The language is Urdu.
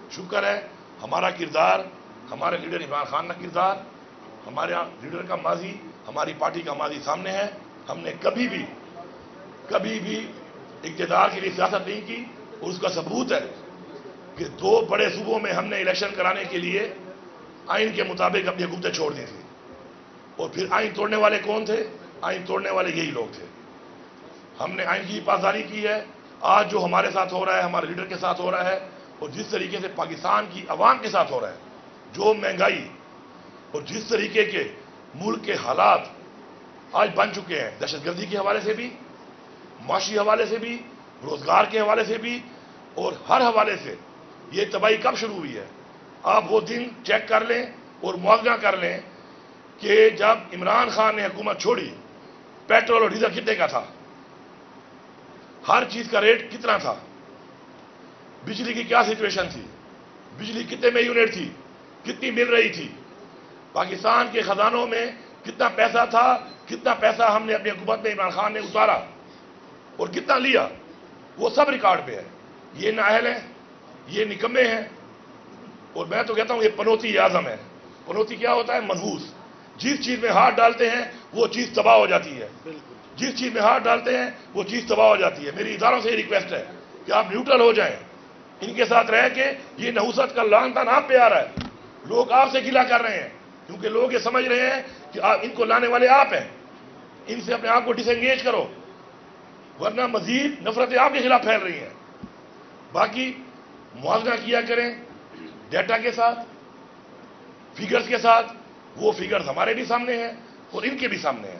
شکر ہے ہمارا کردار، ہمارے لیڈر عمران خان کا کردار، ہمارے لیڈر کا ماضی، ہماری پارٹی کا ماضی سامنے ہے. ہم نے کبھی بھی اقتدار کے لیے سیاست نہیں کی، اور اس کا ثبوت ہے کہ 2 بڑے صوبوں میں ہم نے الیکشن کرانے کے لیے آئین کے مطابق اپنی حکومتیں چھوڑ دی تھی. اور پھر آئین توڑنے والے کون تھے؟ آئین توڑنے والے یہی لوگ تھے. ہم نے آئین کی پاسداری کی ہے. آج جو ہمارے ساتھ ہو رہا ہے، ہمارے لیڈر کے ساتھ ہو رہا ہے، اور جس طریقے سے پاکستان کی عوام کے ساتھ ہو رہا ہے، جو مہنگائی اور جس طریقے کے ملک کے حالات آج بن چکے ہیں، دہشت گردی کے حوالے سے بھی، معاشی حوالے سے بھی، روزگار کے حوالے سے بھی، اور ہر حوالے سے یہ تباہی کب شروع ہوئی ہے؟ آپ وہ دن چیک کر لیں اور موازنہ کر لیں کہ جب عمران خان نے حکومت چھوڑی، پیٹرول اور ڈیزل کتنے کا تھا، ہر چیز کا ریٹ کتنا تھا، بجلی کی کیا سچویشن تھی، بجلی کتنے میں یونٹ تھی، کتنی مل رہی تھی، پاکستان کے خزانوں میں کتنا پیسہ تھا، کتنا پیسہ ہم نے اپنی حکومت میں عمران خان نے اتارا اور کتنا لیا، وہ سب ریکارڈ پہ ہے. یہ نااہل ہیں، یہ نکمے ہیں، اور میں تو کہتا ہوں یہ پنوتی اعظم ہے. پنوتی کیا ہوتا ہے؟ منحوس. جس چیز میں ہاتھ ڈالتے ہیں وہ چیز تباہ ہو جاتی ہے. جس چیز میں ہاتھ ڈالتے ہیں وہ چیز تباہ ہو جاتی ہے. میری اداروں سے یہ ریکویسٹ ہے کہ آپ نیوٹرل ہو جائیں. ان کے ساتھ رہ کے یہ نحوست کا لعن تان آپ پہ آ رہا ہے. لوگ آپ سے گلہ کر رہے ہیں کیونکہ لوگ یہ سمجھ رہے ہیں کہ ان کو لانے والے آپ ہیں. ان سے اپنے آپ کو ڈس انگیج کرو، ورنہ مزید نفرتیں آپ کے خلاف پھیل رہی ہیں. باقی موازنہ کیا کریں ڈیٹا کے ساتھ، فگرز کے ساتھ. وہ فگرز ہمارے بھی سامنے ہیں اور ان کے بھی سامنے ہیں.